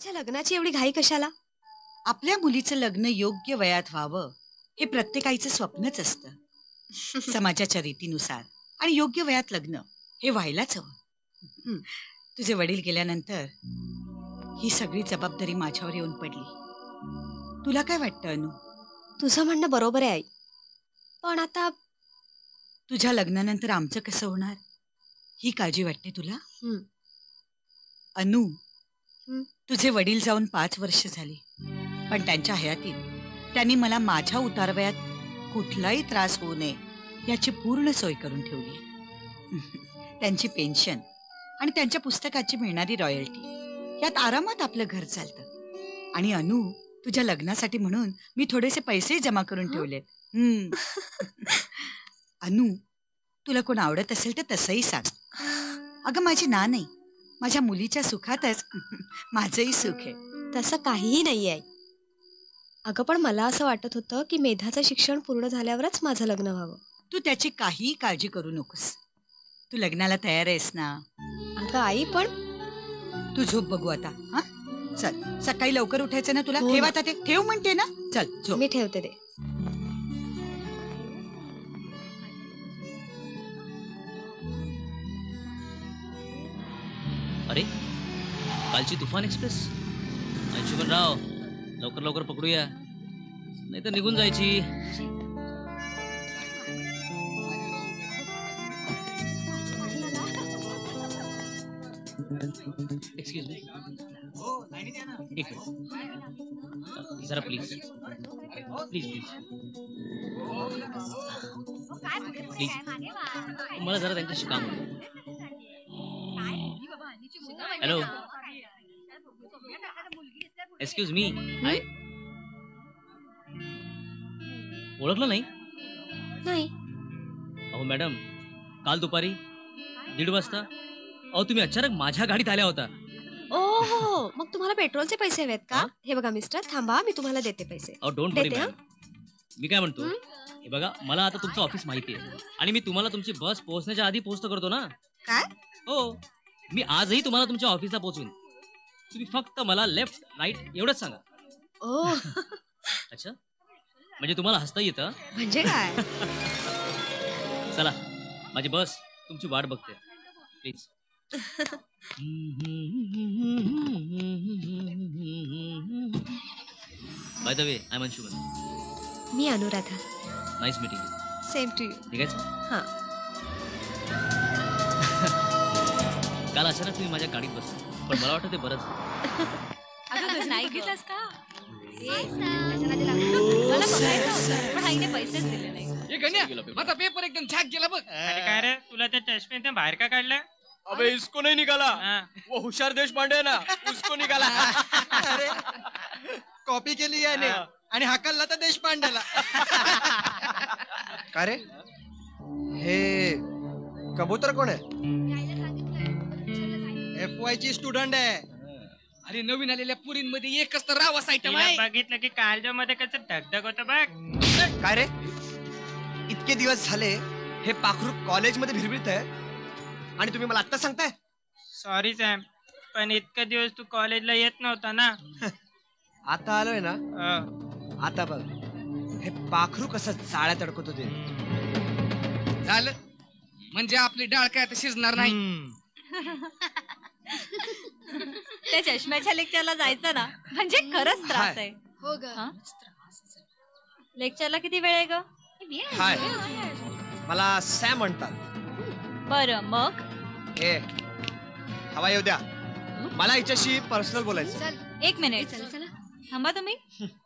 माझ्या लग्नाची एवढी घाई कशाला? आपल्या मुलीचं लग्न योग्य वयात व्हावं हे प्रत्येक आईचं स्वप्नच असतं. समाजाच्या रीतीनुसार आणि योग्य वयात लग्न हे व्हायलाच हवं. तुझे वडील गेल्यानंतर ही सगळी जबाबदारी माझ्यावर येऊन पडली. तुला काय वाटतं अनु? तुझं म्हणणं बरोबर आहे आई, पण आता तुझ्या लग्नानंतर आमचं कसं होणार ही काळजी वाटते तुला? अनु, तुझे वडील जाऊन 5 वर्ष झाली, पण त्यांच्या हयातीत त्यांनी मला माझ्या उतारवयात कुठलाही त्रास होऊ नये याची पूर्ण सोय करून ठेवली. त्यांची पेन्शन आणि त्यांच्या पुस्तकाची मिळणारी रॉयल्टी यात आरामात आपलं घर चालतं. आणि अनु, तुझ्या लग्नासाठी म्हणून मी थोडेसे पैसे जमा करून ठेवलेत. अनु, तुला कोण आवडत असेल तर तसंही सांग. अगं माझी ना नाही, माझ्या मुलीच्या सुखातच माझंही सुख आहे. तसं काहीही नाही आहे. अगं पण मला असं वाटत होतं की मेधाचं शिक्षण पूर्ण झाल्यावरच माझं लग्न व्हावं. तू त्याची काहीही काळजी करू नकोस. तू लग्नाला तयार आहेस ना? अगं आई पण तू झोप बघू आता. हा चल, सकाळी लवकर उठायचं ना तुला. ठेव आता ते. ठेव म्हणते ना. चल झोप. मी ठेवते ते. अरे कालची तुफान एक्सप्रेस. अंशुमनराव, लवकर लवकर पकडूया, नाही तर निघून जायची. एक्सक्यूज मी, एक मिनिट जरा प्लीज प्लीज प्लीज प्लीज, मला जरा त्यांच्याशी काम होतं. Hello, excuse me, hi. ओळखलं नाही? नाही. अहो मॅडम, काल दुपारी 1:30 वाजता अहो तुम्ही अचानक माझ्या गाडीत आल्या होता. ओहो, मग तुम्हाला पेट्रोलचे पैसे हवेत का? हे बघा मिस्टर, थांबा, मी तुम्हाला देते पैसे. अहो डोंट वरी मॅम. मी काय म्हणतो, हे बघा, मला आता तुमचं ऑफिस माहिती आहे आणि मी तुम्हाला तुमची बस पोहोचण्याच्या आधी पोहोचतो करतो ना. काय? हो, मी आजही तुम्हाला तुमच्या ऑफिसला पोहोचवीन. तुम्ही फक्त मला लेफ्ट राईट एवढंच सांगा. ओ अच्छा, म्हणजे तुम्हाला हसता येतं? म्हणजे काय? चला, माझी बस तुमची वाट बघते, please. By the way, I am Anshuman. मी Anuradha. Nice meeting you. Same to you. निघायचं? हां. काल अचानक तुम्ही माझ्या गाडीत बसला, पण मला वाटतं ते बरंच. अगं नाही घेतलास का? पण आईने पैसेच दिले नाही. माझा पेपर एकदम छाक गेला बघ. काय रे, तुला त्या चष्म्याने बाहेर का काढलं? अबे इसको नहीं निकाला, वो हुशार देशपांडे है ना, उसको निकाला. अरे कॉपी केली याने आणि हाकलला तर देशपांडेला. का रे, हे कबूतर कोण आहे? FY ची स्टुडंट आहे. अरे नवीन आलेल्या पुरींमध्ये एकच तर रावस आयटम आहे. बघितलं की कालच्या मध्ये कसं धगधग होतं बघ. काय रे, इतके दिवस झाले हे पाखरू कॉलेजमध्ये भिरभिरत आहे आणि तुम्ही मला आत्ता सांगताय? सॉरी सॅम, पण इतके दिवस तू कॉलेजला येत नव्हता ना. आता आलोय ना. आता बघ हे पाखरू कसं जाळ्यात अडकत होते. झालं म्हणजे आपली डाळ काय आता शिजणार नाही. त्या चष्म्याच्या लेक्चरला जायचं ना, म्हणजे खरंच त्रास आहे. हो ग. लेक्चरला किती वेळ आहे ग? हाय, मला सॅम म्हणतात. बरं मग ए, हवा येऊ द्या, मला हिच्याशी पर्सनल बोलायचं. एक मिनिट थांबा तुम्ही.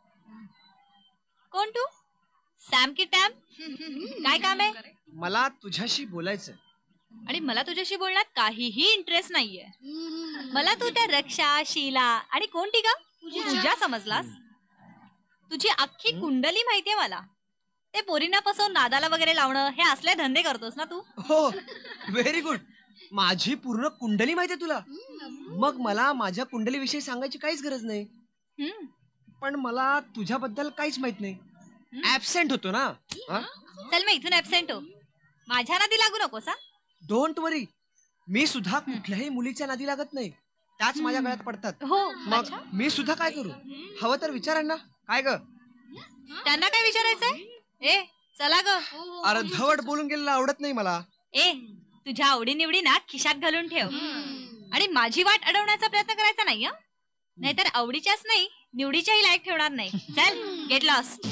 कोण तू? सॅम की टॅम? काय काम आहे? मला तुझ्याशी बोलायचं. आणि मला तुझ्याशी बोलण्यात काहीही इंटरेस्ट नाहीये. मला तू त्या रक्षा, शीला आणि कोणती का पूजा समजलास? तुझी अख्खी कुंडली माहितीये मला. ते पोरींना फसवून नादाला वगैरे लावणं हे असले धंदे करतोस ना तू. हो, व्हेरी गुड. माझी पूर्ण कुंडली माहितीये तुला. मग मला माझ्या कुंडलीविषयी सांगायची काहीच गरज नाही. पण मला तुझ्याबद्दल काहीच माहित नाही. ऍबसेंट होतो ना. चल मी इथून ऍबसेंट हो. माझ्या नादी लागू नकोस हा. डोंट वरी, मी सुद्धा कुठल्याही मुलीच्या नादी लागत नाही. त्याच माझ्या गळ्यात पडतात. हो मग अच्छा. मी सुद्धा काय करू? हवं तर विचारांना. काय ग? त्यांना काय विचारायचंय? ए चला ग. अर्धवट बोलून गेलेलं आवडत नाही मला. ए तुझ्या आवडीनिवडी ना खिशात घालून ठेव आणि माझी वाट अडवण्याचा प्रयत्न करायचा नाही हं? नाहीतर आवडीच्याच नाही निवडीच्याही लायक ठेवणार नाही. चल गेट लॉस्ट.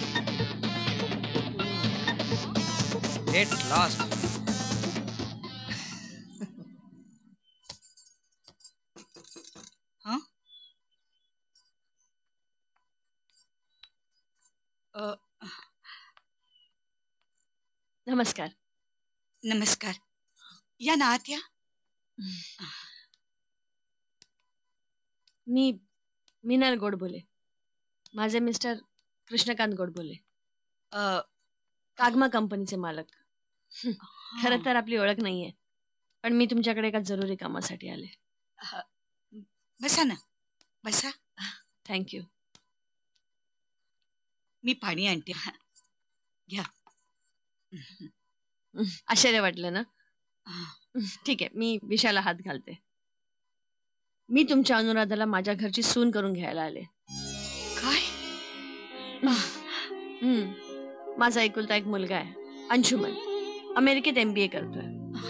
Get lost. नमस्कार. नमस्कार. या ना आत या. मी मीनल गोडबोले. माझे मिस्टर कृष्णकांत गोडबोले, कागमा कंपनीचे मालक. खरं तर आपली ओळख नाहीये, पण मी तुमच्याकडे एका जरुरी कामासाठी आले. बसा ना, बसा. थँक्यू. मी पाणी आणते. घ्या. आश्चर्य वाटलं ना? ठीक आहे, मी विषयाला हात घालते. मी तुमच्या अनुराधाला माझ्या घरची सून करून घ्यायला आले. काय? माझा एकुलता एक मुलगा आहे, अंशुमन. अमेरिकेत MBA करतोय.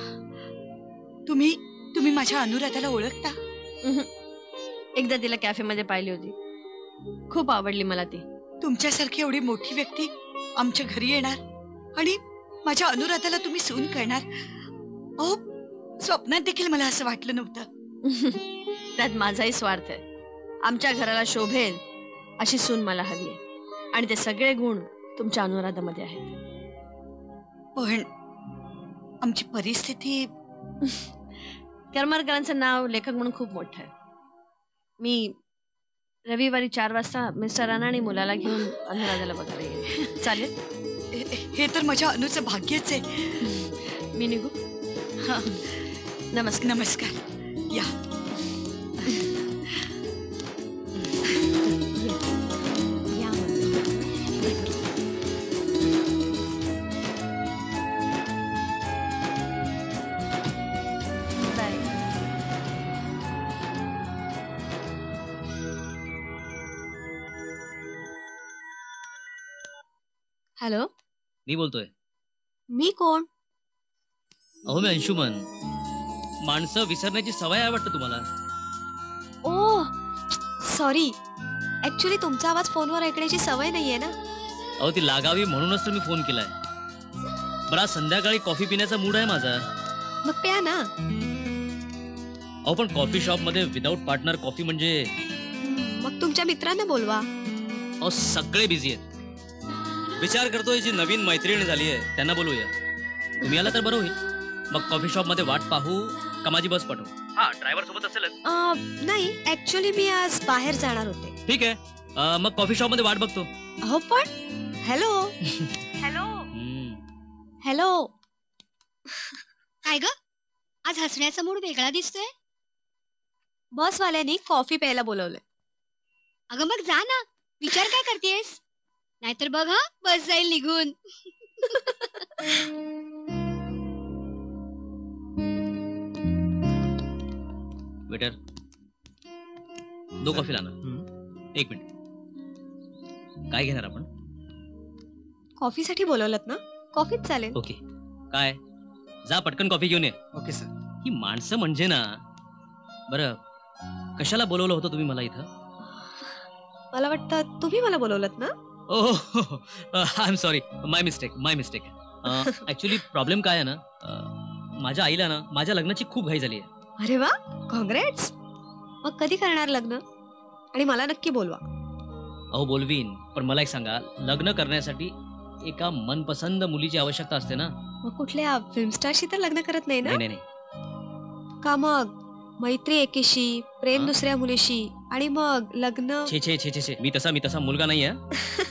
तुम्ही माझ्या अनुराधाला ओळखता? एकदा तिला कॅफेमध्ये पाहिली होती, खूप आवडली मला ती. तुमच्यासारखी एवढी मोठी व्यक्ती आमच्या घरी येणार आणि माझ्या अनुराधाला तुम्ही सून करणार? अहो, स्वप्नात देखील मला असं वाटलं नव्हतं. त्यात माझाही स्वार्थ आहे. आमच्या घराला शोभेल अशी सून मला हवी आहे, आणि ते सगळे गुण तुमच्या अनुराधामध्ये आहेत. पण आमची परिस्थिती... करमरकरांचं नाव लेखक म्हणून खूप मोठं आहे. मी रविवारी 4 वाजता मिस्टर राणा आणि मुलाला घेऊन अनुराधाला बघायला येईल. चालेल? हे तर माझ्या अनुचं भाग्यच आहे. मी निघू? हा. नमस्कार. नमस्कार. या. हॅलो, मी बोलतोय. मी कोण? अहो मी अंशुमन. माणसं विसरण्याची सवय आहे वाटतं तुम्हाला. ओ सॉरी, ऍक्च्युली तुमचा आवाज फोनवर ऐकण्याची सवय नाहीये ना. अहो ती लागावी म्हणूनच तर मी फोन केलाय. बरा संध्याकाळी कॉफी पिण्याचा मूड आहे माझा. मग प्या ना. अहो पण कॉफी शॉप मध्ये विदाऊट पार्टनर कॉफी म्हणजे... मग तुमच्या मित्रांना बोलवा. अहो सगळे बिझी आहेत. विचार करतोय जी नवीन मैत्रीण झाली आहे त्यांना बोलूया. तुम्ही आला तर बरं होईल. मग कॉफी शॉप मध्ये वाट पाहू का माझी बस पाठवू? हा, ड्रायव्हर सोबत असेलच. नाही, ऍक्च्युली मी आज बाहेर जाणार होते. ठीक आहे, मग कॉफी शॉप मध्ये वाट बघतो. हो पण हॅलो. हॅलो. हॅलो. काय ग, आज हसण्याचा मूड वेगळा दिसतोय. बसवाल्यानी कॉफी प्यायला बोलवलंय. अगं मग जा ना, विचार काय करतेस? नाहीतर बघ हा, बस जाईल निघून. वेटर, 2 कॉफी लाना. 1 मिनिट. काय घेणार आपण? कॉफीसाठी बोलवलत ना, कॉफीच चालेल. ओके. काय, जा पटकन कॉफी घेऊन ये. Okay sir. ही माणसं म्हणजे ना. बरं, कशाला बोलवलं होतं तुम्ही मला इथं? मला वाटतं तुम्ही मला बोलवलत ना. Oh, I am sorry. My mistake. Actually problem काय आहे ना, माझ्या आईला ना माझ्या लग्नाची खूप घाई झाली आहे. अरे वा, कॉंग्रॅट्स. मग कधी करणार लग्न? आणि मला नक्की बोलवा. अहो बोलवीन, पण मला एक सांगा, लग्न करण्यासाठी एका मनपसंद मुलीची आवश्यकता असते ना. मग कुठल्या फिल्म स्टारशी तर लग्न करत नाही ना? नाही. का मग मैत्री एकीशी, प्रेम दुसऱ्या मुलीशी, आणि मग लग्न? छे, मी तसा मुलगा नाही आहे.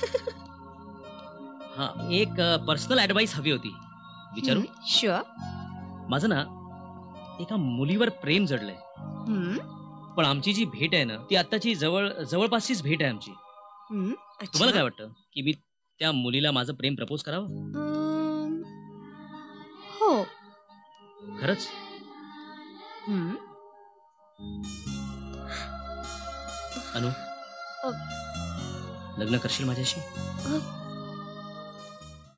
हा, एक पर्सनल ऍडवाइस हवी होती. विचारू? शुअर. माझं ना एका मुलीवर प्रेम जडलंय. पण आमची जी भेट आहे ना, ती आत्ताची जवळपासचीच भेट आहे आमची. तुम्हाला काय वाटतं की मी त्या मुलीला माझं प्रेम प्रपोज करावं? हो. खरंच? अनु अ. लग्न करशील माझ्याशी?